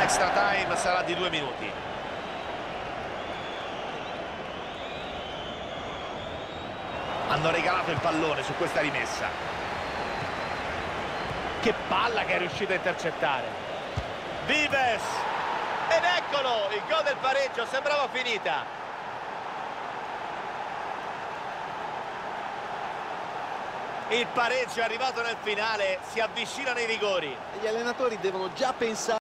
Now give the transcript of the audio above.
L'extra time sarà di 2 minuti. Hanno regalato il pallone su questa rimessa. Che palla che è riuscito a intercettare. Vives! Ed eccolo! Il gol del pareggio, sembrava finita. Il pareggio è arrivato nel finale, si avvicinano i rigori. Gli allenatori devono già pensare